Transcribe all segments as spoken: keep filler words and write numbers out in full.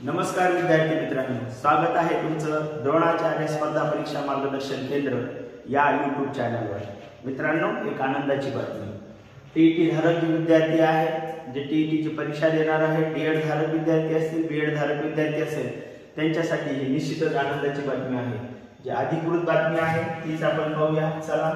नमस्कार विद्यार्थी मित्रांनो, स्वागत आहे तुमचं द्रोणाचार्य स्पर्धा परीक्षा मार्गदर्शन केंद्र या यूट्यूब चॅनलवर। मित्रांनो, एक आनंदाची बातमी, टीईटी धारक जे विद्यार्थी आहेत, जे टीईटी ची परीक्षा देणार आहेत, डीएड धारक विद्यार्थी असतील, बीएड धारक विद्यार्थी असेल, त्यांच्यासाठी ही निश्चितच आनंदाची बातमी आहे। जी अधिकृत बातमी आहे तीच आपण पाहूया। चला,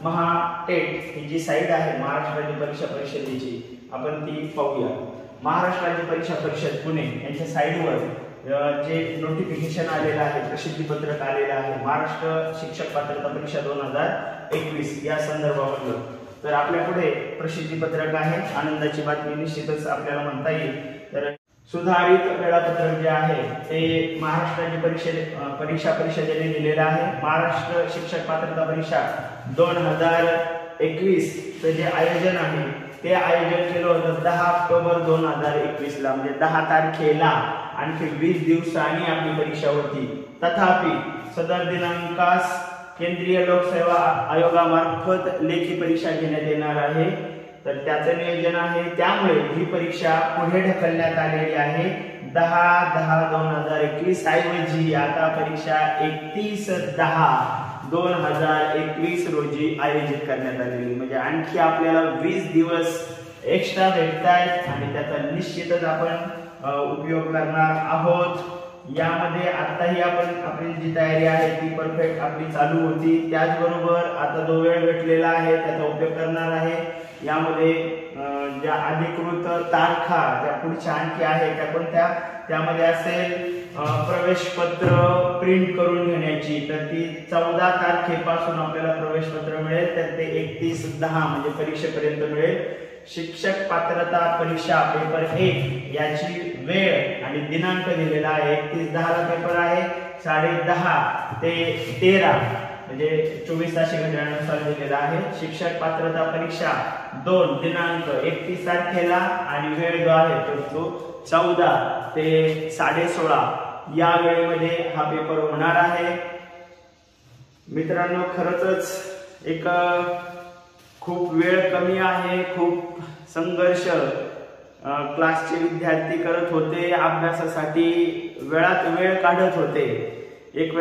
महाटेट ही जी साइट आहे महाराष्ट्र राज्य परीक्षा परिषदेची, आपण ती पाहूया। महाराष्ट्र राज्य परीक्षा परिषद पुणे यांच्या साइटवर जे नोटिफिकेशन आलेलं आहे, प्रसिद्धी पत्रक आलेलं आहे महाराष्ट्र शिक्षक पात्रता परीक्षा दोन हजार एकवीस या संदर्भामधलं, तर आपल्या पुढे प्रसिद्धी पत्रक आहे। आनंदाची बातमी निश्चितच आपल्याला म्हणता येईल। तर सुधारित वेळापत्रक जे आहे ते महाराष्ट्र राज्य परिषद परीक्षा परिषदेने दिलेलं आहे। महाराष्ट्र शिक्षक पात्रता परीक्षा दोन हजार एकवीस चे जे आयोजन आहे ते आयोजन केलं होतं दहा ऑक्टोबर दोन हजार एकवीस ला, म्हणजे दहा तारखेला। आणखी वीस दिवसांनी आपली परीक्षा होती, तथापि सदर दिनांकास केंद्रीय लोकसेवा आयोगामार्फत लेखी परीक्षा घेण्यात येणार आहे, तर त्याचं नियोजन आहे। त्यामुळे ही परीक्षा पुढे ढकलण्यात आलेली आहे। दहा दहा दोन हजार एकवीस ऐवजी आता परीक्षा एकतीस दहा दोन हजार एकवीस रोजी आयोजित करण्यात आलेली, म्हणजे आणखी आपल्याला वीस दिवस एक्स्ट्रा भेटतायत आणि त्याचा निश्चितच आपण उपयोग करणार आहोत। यामध्ये आताही आपण आपली जी तयारी आहे ती परफेक्ट आपली चालू होती, त्याचबरोबर आता जो वेळ भेटलेला आहे त्याचा उपयोग करणार आहे। यामध्ये ज्या अधिकृत तारखा ज्या पुढच्या आणखी आहे त्या कोणत्या, त्यामध्ये असेल प्रवेश पत्र प्रिंट करून घेण्याची, तर ती चौदा तारखेपासून आपल्याला प्रवेश पत्र मिळेल, तर ते एकतीस दहा म्हणजे परीक्षेपर्यंत मिळेल। शिक्षक पात्रता परीक्षा पेपर एक याची वेळ आणि दिनांक दिलेला आहे, एकतीस दहा ला पेपर आहे, साडे दहा ते तेरा म्हणजे चोवीस तास घड्याळानुसार दिलेला आहे। शिक्षक पात्रता परीक्षा दोन दिनांक एकतीस तारखेला आणि वेळ जो आहे तो चौदा ते साडे सोळा या वेळेमध्ये हा पेपर होणार आहे। मित्रांनो, खरंच एक खूप वेळ कमी आहे, खूप संघर्ष क्लासचे विद्यार्थी करत होते, अभ्यासासाठी वेळात वेळ काढत होते, एक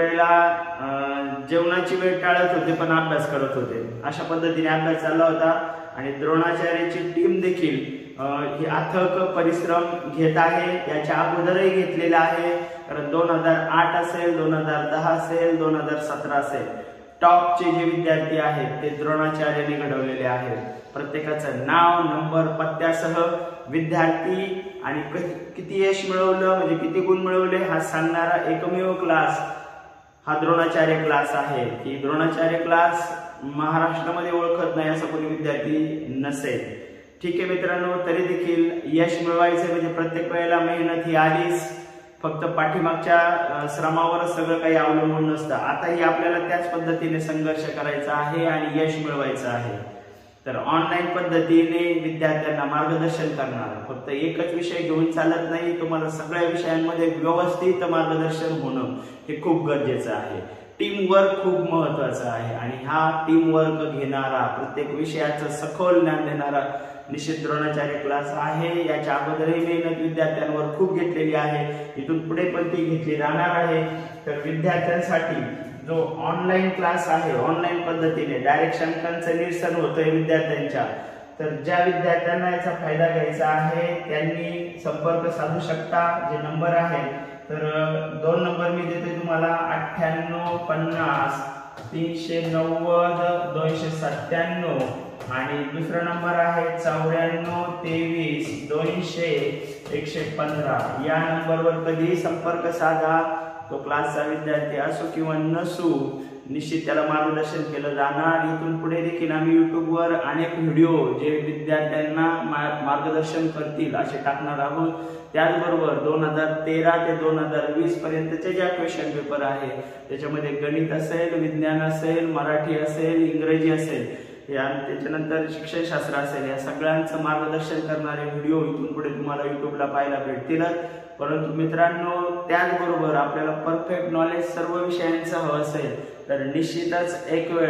वेळेला जेवणाची वेळ टाळत होते पण अभ्यास करत होते, अशा पद्धतीने अभ्यास चालला होता। आणि द्रोणाचार्याची टीम देखील ही अथक परिश्रम घेत आहे, याच्या अगोदरही घेतलेला आहे, कारण दोन हजार आठ असेल, दोन हजार दहा असेल, दोन हजार सतरा असेल, टॉपचे जे विद्यार्थी आहेत ते द्रोणाचार्याने घडवलेले आहेत। प्रत्येकाचं नाव, नंबर, पत्त्यासह विद्यार्थी आणि किती यश मिळवलं म्हणजे किती गुण मिळवले हा सांगणारा एकमेव क्लास हा द्रोणाचार्य क्लास आहे। की द्रोणाचार्य क्लास महाराष्ट्रामध्ये ओळखत नाही असं कोणी विद्यार्थी नसेल। ठीक आहे मित्रांनो, तरी देखील यश मिळवायचं म्हणजे प्रत्येक वेळेला मेहनत ही आलीच, फक्त पाठीमागच्या श्रमावर सगळं काही अवलंबून नसतं। आताही आपल्याला त्याच पद्धतीने संघर्ष करायचा आहे आणि यश मिळवायचं आहे। तर ऑनलाईन पद्धतीने विद्यार्थ्यांना मार्गदर्शन करणार, फक्त एकच विषय घेऊन चालत नाही, तुम्हाला सगळ्या विषयांमध्ये व्यवस्थित मार्गदर्शन होणं हे खूप गरजेचं आहे। टीम वर्क खूप महत्वाचं आहे आणि हा टीम वर्क घेणारा, प्रत्येक विषयाचं सखोल ज्ञान देणारा निश्चित द्रोणाचार्य क्लास आहे। याच्या अगोदरही मेहनत विद्यार्थ्यांवर खूप घेतलेली आहे, इथून पुढे पण ती घेतली जाणार आहे। तर विद्यार्थ्यांसाठी जो ऑनलाईन क्लास आहे, ऑनलाईन पद्धतीने डायरेक्ट अंकांचं निरसन होतंय विद्यार्थ्यांच्या, तर ज्या विद्यार्थ्यांना याचा फायदा घ्यायचा आहे त्यांनी संपर्क साधू शकता। जे नंबर आहे तर दोन नंबर मी देते तुम्हाला, अठ्ठ्याण्णव पन्नास तीनशे नव्वद दोनशे सत्त्याण्णव आणि दुसरा नंबर आहे चौऱ्याण्णव तेवीस दोनशे एकशे पंधरा। या नंबरवर कधीही संपर्क साधा, तो क्लासचा विद्यार्थी असो किंवा नसो, निश्चित त्याला मार्गदर्शन केलं जाणार। इथून पुढे देखील आम्ही युट्यूबवर अनेक व्हिडिओ जे विद्यार्थ्यांना मार्गदर्शन करतील असे टाकणार आहोत। त्याचबरोबर दोन हजार तेरा ते दोन हजार वीस पर्यंतचे ज्या क्वेश्चन पेपर आहे त्याच्यामध्ये गणित असेल, विज्ञान असेल, मराठी असेल, इंग्रजी असेल, या त्याच्यानंतर शिक्षणशास्त्र असेल, या सगळ्यांचं मार्गदर्शन करणारे व्हिडिओ इथून पुढे तुम्हाला युट्यूबला पाहायला भेटतीलच। परंतु मित्रांनो, त्याचबरोबर आपल्याला परफेक्ट नॉलेज सर्व विषयांचं हवं असेल तर निश्चितच एक वेळ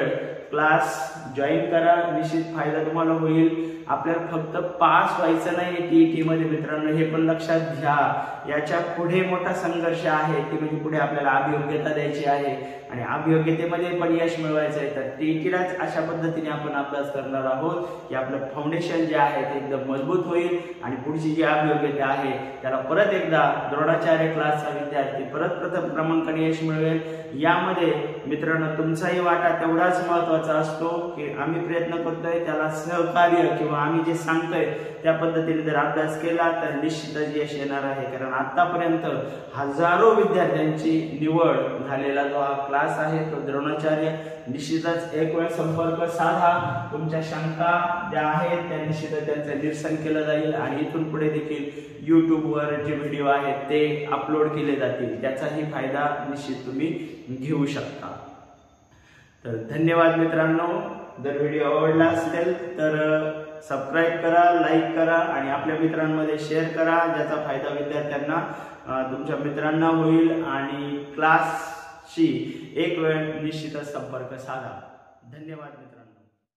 क्लास जॉईन करा, निश्चित फायदा तुम्हाला होईल। आपल्याला फक्त पास व्हायचं नाही टीईटी मध्ये मित्रांनो, हे पण लक्षात घ्या। याच्या पुढे मोठा संघर्ष आहे, ती म्हणजे पुढे आपल्याला अभियोग्यता द्यायची आहे आणि अभियोग्यतेमध्ये पण यश मिळवायचं आहे। तर टीईटीलाच अशा पद्धतीने आपण अभ्यास करणार आहोत की आपलं फाउंडेशन जे आहे ते एकदम मजबूत होईल आणि पुढची जी अभियोग्यता आहे त्याला परत एकदा द्रोणाचार्य क्लासचा विद्यार्थी परत प्रथम क्रमांकाने यश मिळवेल। यामध्ये मित्रांनो तुमचाही वाटा तेवढाच महत्त्वाचा असतो की आम्ही प्रयत्न करतोय त्याला सहकार्य किंवा आम्ही जे सांगतोय त्या पद्धतीने जर अभ्यास केला तर निश्चितच यश येणार आहे। कारण आतापर्यंत हजारो विद्यार्थ्यांची निवड झालेला जो हा क्लास आहे तो द्रोणाचार्य, निश्चितच एक वेळ संपर्क साधा, तुमच्या शंका ज्या आहेत त्या निश्चितच त्यांचं निरसन केलं जाईल आणि इथून पुढे देखील यूट्यूबवर जे व्हिडिओ आहेत ते अपलोड केले जातील, त्याचाही फायदा निश्चित तुम्ही घेऊ शकता। तर धन्यवाद मित्रांनो, जर व्हिडिओ आवडला असेल तर सबस्क्राईब करा, लाईक करा आणि आपल्या मित्रांमध्ये शेअर करा, ज्याचा फायदा विद्यार्थ्यांना तुमच्या मित्रांना होईल आणि क्लासशी एक वेळ निश्चितच संपर्क साधा। धन्यवाद मित्रांनो।